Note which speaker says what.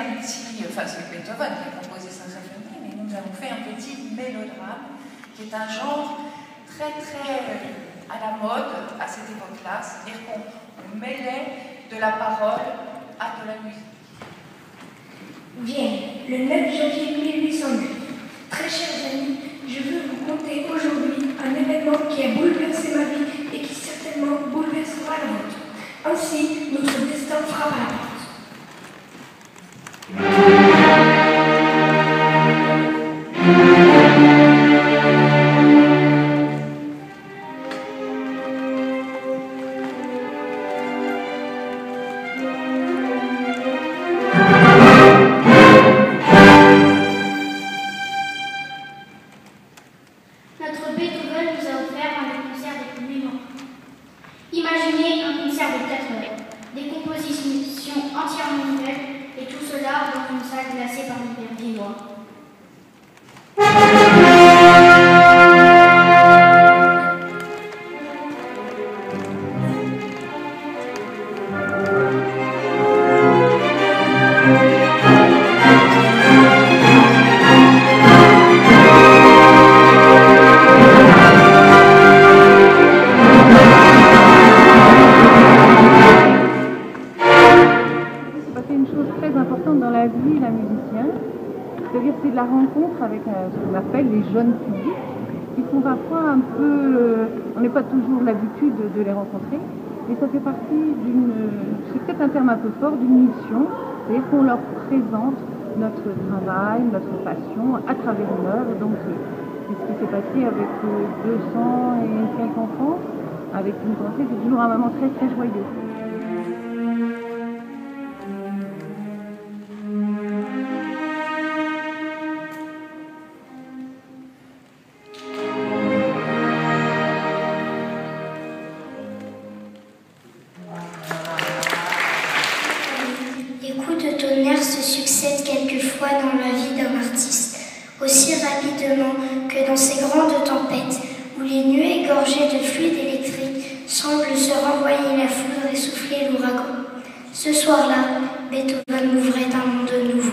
Speaker 1: un petit, enfin c'est Beethoven qui a composé sa symphonie, mais nous avons fait un petit mélodrame qui est un genre très à la mode à cette époque-là, c'est-à-dire qu'on mêlait de la parole à de la musique.
Speaker 2: Vienne, le 9 janvier 1809. Très chers amis, je veux vous conter aujourd'hui un événement qui a bouleversé ma vie et qui certainement bouleversera la vôtre. Ainsi, notre destin frappe à la porte.
Speaker 3: Notre Beethoven nous a offert un des concerts les plus mémorables. Imaginez un concert de 4 heures, des compositions entièrement nouvelles, et tout cela dans une salle glacée par l'hiver viennois.
Speaker 4: Dans la vie d'un musicien, c'est-à-dire c'est de la rencontre avec ce qu'on appelle les jeunes publics qui sont parfois un peu, on n'est pas toujours l'habitude de les rencontrer, mais ça fait partie c'est peut-être un terme un peu fort, d'une mission, c'est-à-dire qu'on leur présente notre travail, notre passion à travers une œuvre. Donc c'est ce qui s'est passé avec 200 et quelques enfants, avec une pensée, c'est toujours un moment très joyeux.
Speaker 5: Les coups de tonnerre se succèdent quelquefois dans la vie d'un artiste, aussi rapidement que dans ces grandes tempêtes où les nuées gorgées de fluide électrique semblent se renvoyer la foudre et souffler l'ouragan. Ce soir-là, Beethoven ouvrait un monde nouveau.